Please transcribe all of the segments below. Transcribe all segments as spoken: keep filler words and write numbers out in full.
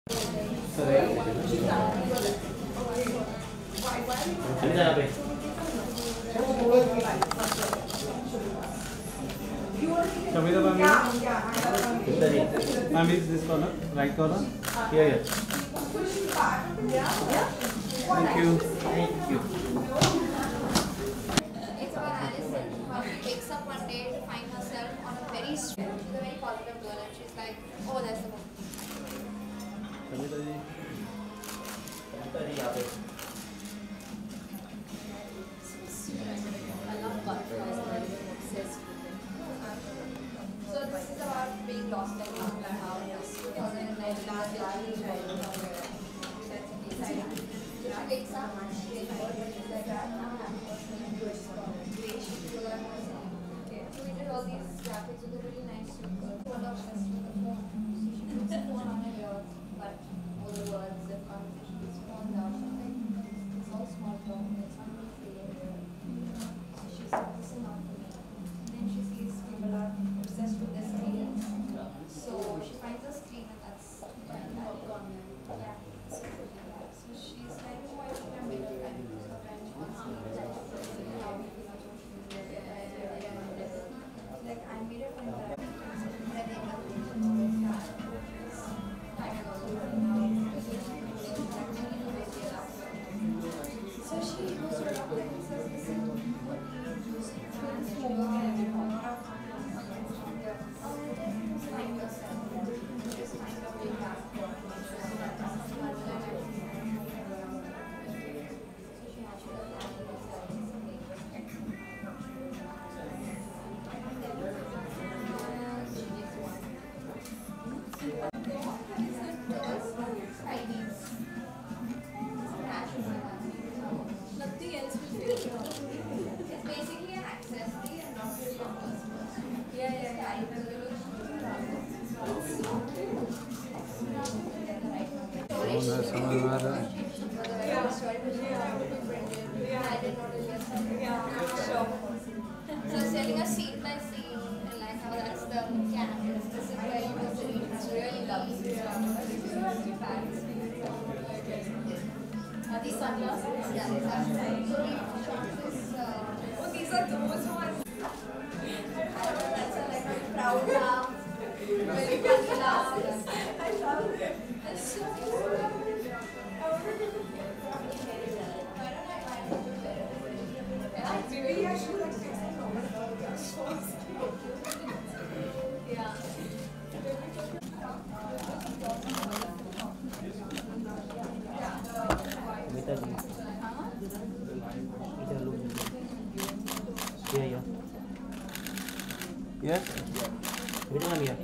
Shamita यहाँ पे Shamita ma'am, इधर ही ma'am is this corner, right corner. ये ये Thank you. thank you It's about Alison, how she wakes up one day to find herself on a very straight. She's a very positive girl and she's like, oh, that's the one. Shamita ji Shamita ji यहाँ पे I love butterflies and I'm obsessed with them. So this is about being lost in love and how it was two thousand nine last year. That's exciting. She wakes up, she's like, okay. So we did all these graphics with a really nice suit. Phone of us with the phone. So she puts the phone on her ear, but all the words and conversation is phoned out. It's all small talk, it's not really feeling real. So she's focusing on for me. And then she sees people are obsessed with their screens. So she finds a screen and that's that corner. Yeah. So she's like, oh, I think I'm better than you. So then she wants to know how we feel on social media. Like, I'm better than that. But they love me. So she goes to the doctor and says, listen, what do you use friends to go and find yourself. Just find your way back. Nothing else will fit. It's basically an accessory and not really a person. Yeah, yeah, yeah. I So I was telling a scene by scene and like how that's the canvas. This is where you was read. It's really lovely. Yeah. So that's too bad. Are these sunglasses? Yeah, these are. So we shot this. Uh, oh, these are those ones. That's a, like a proud laugh. Very funny laugh. I love it. It's so cute. Maybe I should like fix it. Yeah. Shamita जी इधर लोग ये ये Yes. Shamita ma'am ये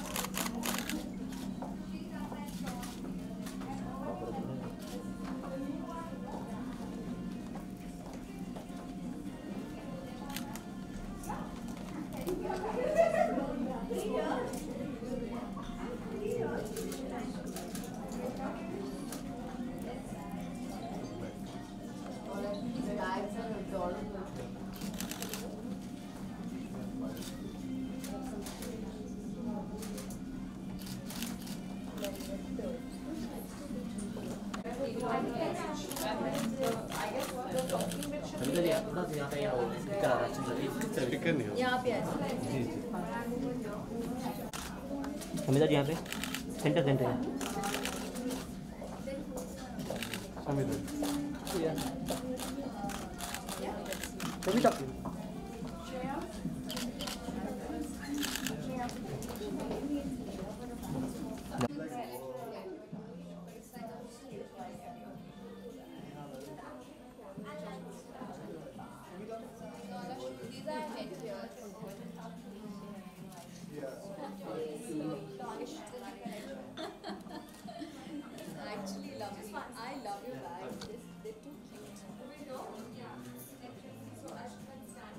Shamita ji आप थोड़ा सा यहाँ पे आओ दिक्कत आ रहा है Speaker नहीं हो. यहाँ पे जी जी. Shamita जी यहाँ पे centre centre Shamita. Shamita These are headgears. Actually lovely. I love your bags. They're too cute. So I should stand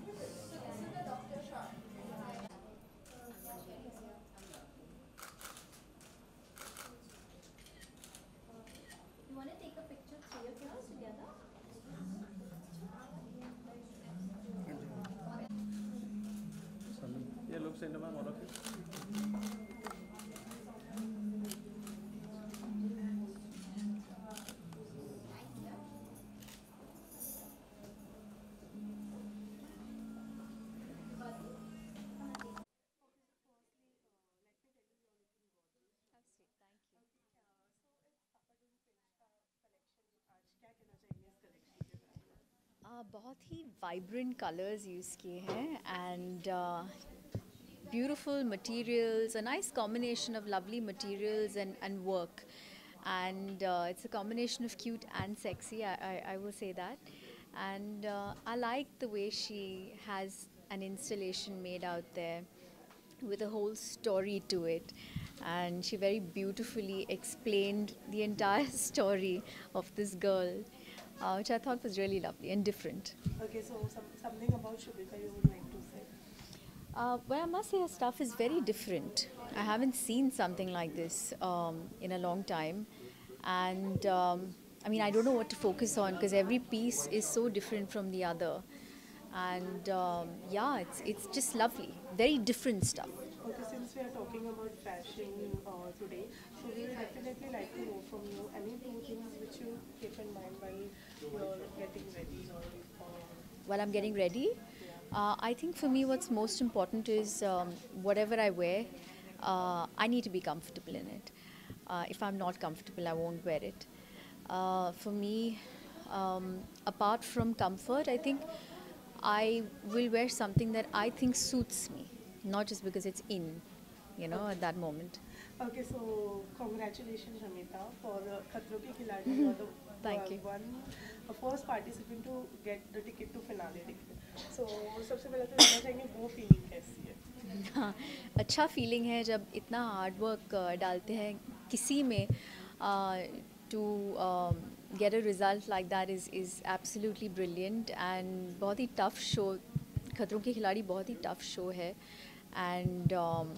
Uh, बहुत ही vibrant colors use किए हैं and uh, beautiful materials, a nice combination of lovely materials and, and work. And uh, it's a combination of cute and sexy, I, I, I will say that. And uh, I like the way she has an installation made out there with a whole story to it. And she very beautifully explained the entire story of this girl, uh, which I thought was really lovely and different. Okay, so some, something about Shamita you would like to say? Uh, well, I must say her stuff is very different. I haven't seen something like this um, in a long time. And um, I mean, I don't know what to focus on because every piece is so different from the other. And um, yeah, it's, it's just lovely. Very different stuff. Okay, since we are talking about fashion uh, today, so we would definitely like to know from you any two things which you keep in mind while you're getting ready or, or While I'm getting ready, uh, I think for me what's most important is um, whatever I wear, uh, I need to be comfortable in it. Uh, if I'm not comfortable, I won't wear it. Uh, for me, um, apart from comfort, I think I will wear something that I think suits me, not just because it's in, you know, at that moment. Okay, so congratulations Shamita for uh, Khatron Ke Khiladi. You are the Thank uh, you. one uh, first participant to get the ticket to finale ticket. So सबसे पहले तो जानना चाहेंगे वो feeling कैसी है? हाँ, अच्छा फीलिंग है जब इतना हार्ड वर्क डालते हैं किसी में to get a result like that is is absolutely brilliant and बहुत ही टफ शो खतरों के खिलाड़ी बहुत ही टफ शो है एंड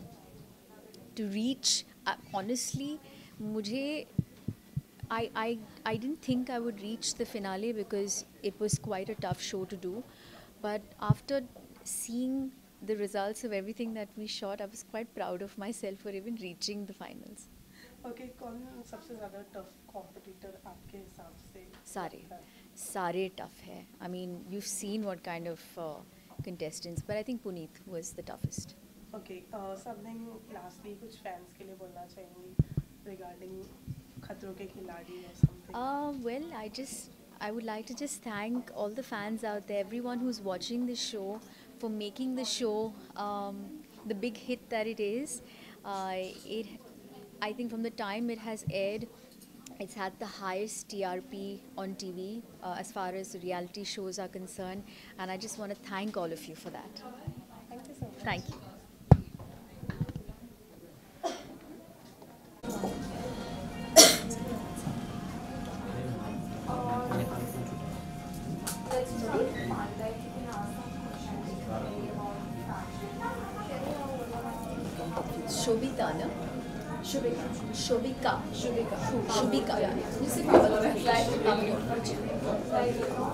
टू रीच ऑनेस्टली मुझे I, I, I didn't think I would reach the finale because it was quite a tough show to do. But after seeing the results of everything that we shot, I was quite proud of myself for even reaching the finals. Okay, कौन सबसे ज़्यादा tough competitor आपके हिसाब से? Sare. लगता है? Sare tough hai. I mean, you've seen what kind of uh, contestants, but I think Puneet was the toughest. Okay, uh, something lastly कुछ fans के लिए बोलना चाहेंगी regarding खतरों के खिलाड़ी or something? Uh, well, I just, I would like to just thank all the fans out there, everyone who's watching this show, for making the show um, the big hit that it is. Uh, it, I think from the time it has aired, it's had the highest T R P on T V uh, as far as reality shows are concerned, and I just want to thank all of you for that. Thank you so much. Thank you. Let's try to find like you can ask some questions maybe about fashion. Shobita, no? Shubika. Shobika. Shubika. Shubika. Yeah. You say Pablo, right? Like, Pablo. like, you know,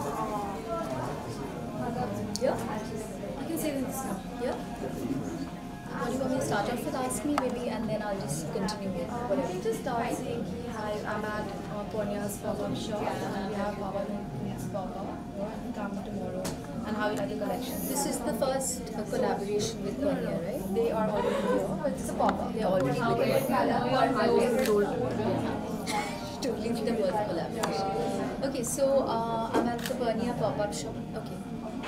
uh, Yeah? You can say this now. Yeah? What do you want me to start off with? Ask me maybe, and then I'll just continue with I whatever. think just start saying, hi, I'm at uh, Ponya's pop-up shop and we have Papa Puneet's pop-up. Come tomorrow. And how you like the collection? This is the first uh, collaboration with Konya, right? They are already here, but it's a pop-up. They're already How together. we are always told. Totally with the word collaboration. Okay, so uh, I'm at the Konya pop-up shop. Okay.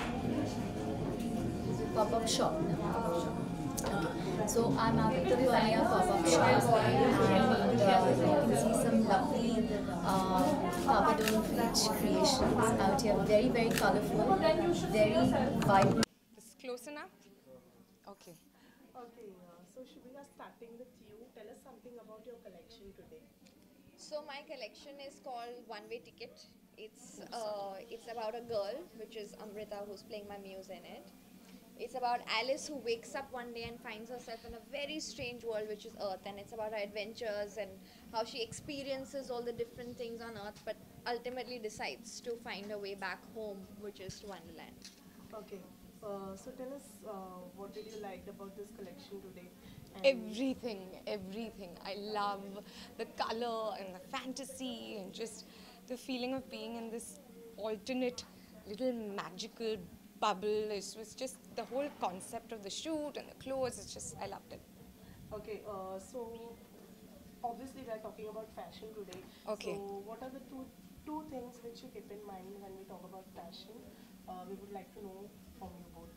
Pop-up shop. No? Okay. So I'm at the Konya pop-up shop, and uh, you can see some lovely uh, Papa Don't Preach creations out here. Very, very colorful, very vibrant. Is close enough? Okay. Okay, uh, so Shubika, starting with you, tell us something about your collection today. So my collection is called One Way Ticket. It's uh, it's about a girl, which is Amrita, who's playing my muse in it. It's about Alice who wakes up one day and finds herself in a very strange world, which is Earth, and it's about her adventures and how she experiences all the different things on Earth, but ultimately decides to find her way back home, which is to Wonderland. Okay, uh, so tell us uh, what did you like about this collection today? And Everything, everything. I love the color and the fantasy and just the feeling of being in this alternate little magical bubble. It was just the whole concept of the shoot and the clothes. It's just, I loved it. Okay, uh, so obviously we are talking about fashion today. Okay. So what are the two two things which you keep in mind when we talk about fashion? uh, we would like to know from you both.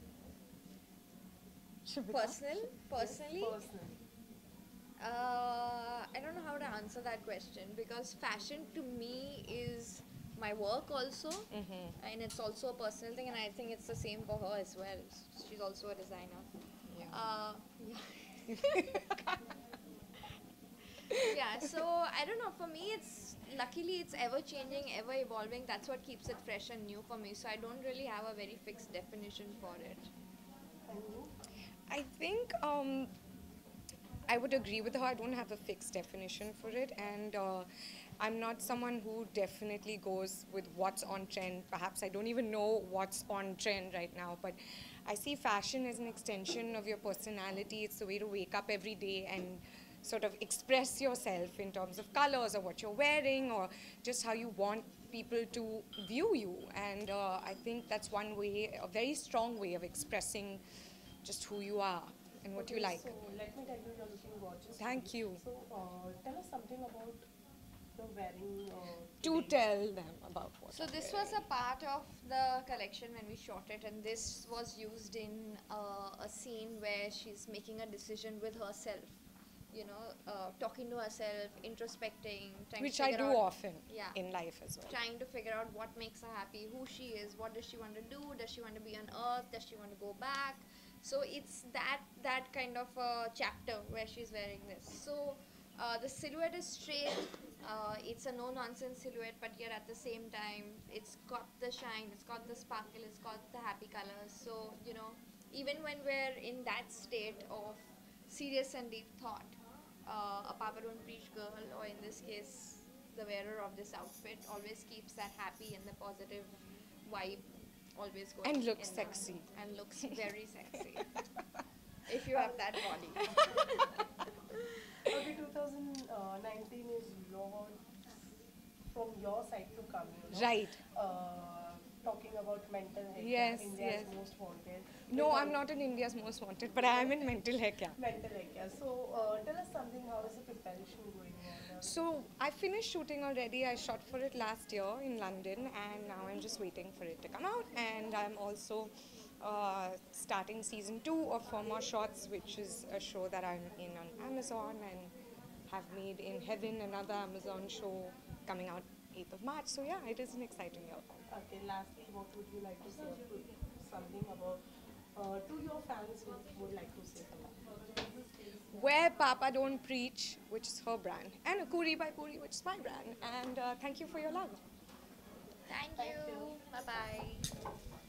Personal, personally, Personally. uh, I don't know how to answer that question because fashion to me is my work also, and it's also a personal thing, and I think it's the same for her as well. She's also a designer. Yeah. Uh, yeah, so I don't know. For me, it's luckily it's ever changing, ever evolving. That's what keeps it fresh and new for me. So I don't really have a very fixed definition for it. And you? I think um, I would agree with her. I don't have a fixed definition for it, and uh, I'm not someone who definitely goes with what's on trend. Perhaps I don't even know what's on trend right now, but I see fashion as an extension of your personality. It's the way to wake up every day and sort of express yourself in terms of colors or what you're wearing or just how you want people to view you. And uh, I think that's one way, a very strong way of expressing just who you are and what Okay, you like. So let me tell you, you're looking gorgeous. Thank today. you. So uh, tell us something about the wearing. Uh, Do today. tell them about what. So I'm this wearing. was a part of the collection when we shot it, and this was used in uh, a scene where she's making a decision with herself. You know, uh, talking to herself, introspecting, trying Which to I figure do out, often yeah, in life as well. trying to figure out what makes her happy, who she is, what does she want to do, does she want to be on Earth, does she want to go back. So it's that that kind of a chapter where she's wearing this. So uh, the silhouette is straight. Uh, it's a no-nonsense silhouette, but yet at the same time, it's got the shine, it's got the sparkle, it's got the happy colors. So you know, even when we're in that state of serious and deep thought, uh, a Papa Don't Preach girl, or in this case, the wearer of this outfit, always keeps that happy and the positive vibe always going. And looks in them. sexy. And looks very sexy. If you have that body. Okay, two thousand nineteen is lot from your side to come, you know. Right. Uh, talking about mental health, Yes, India's yes. most wanted. No, With I'm all- not in India's most wanted, but I am in mental health. Yeah. Mental health, yeah. So uh, tell us something. How is the preparation going on? Uh, So I finished shooting already. I shot for it last year in London, and now I'm just waiting for it to come out. And I'm also uh, starting season two of Four More Shots, which is a show that I'm in on Amazon and have made in Heaven, another Amazon show coming out eighth of March. So yeah, it is an exciting year. Okay, lastly, what would you like to say? Something about uh, to your fans would, would like to say something. Where Papa Don't Preach, which is her brand, and Kuri by Puri, which is my brand. And uh, thank you for your love. Thank you. Bye bye.